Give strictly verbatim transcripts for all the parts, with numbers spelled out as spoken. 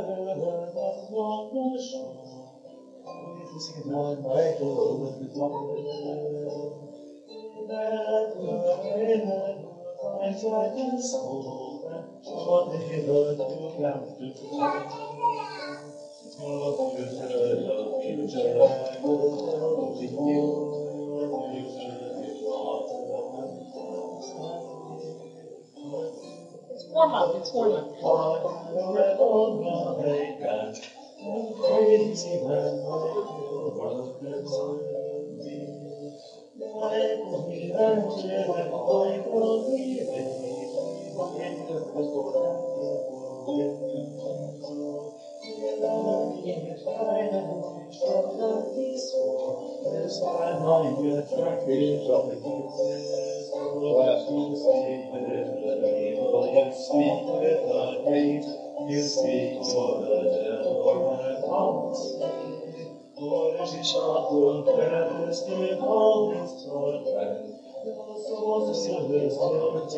It's warm up, it's warm up. You speak for the devil, she shall put first in all his torment. Your soul is still his torment.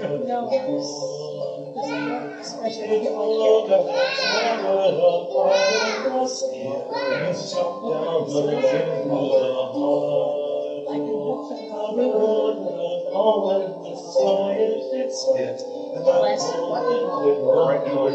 Take all the power of the sea, and struck down the ring of the heart. The road will fall when the sky is split, and the right north.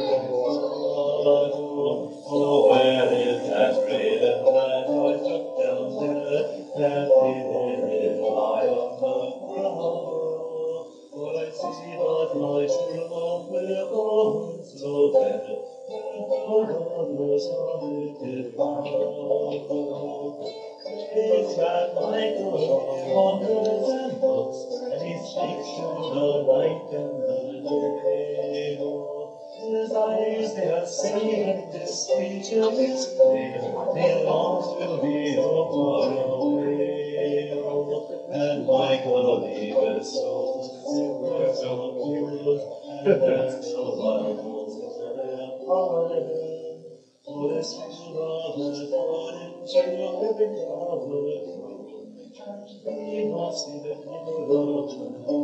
Oh, where is that raven that I took down there, that did lie on the ground? For I see that my true love will go so bad, and all others are wicked found. Is that Michael wanders and looks, and he speaks to the night and the day? His eyes, they are saying this speech of his prayer, they long to be far away. And Michael leaveth souls, silver so pure, and that's the Bible for their pardon. For this true love is born into living power, we must be the people of the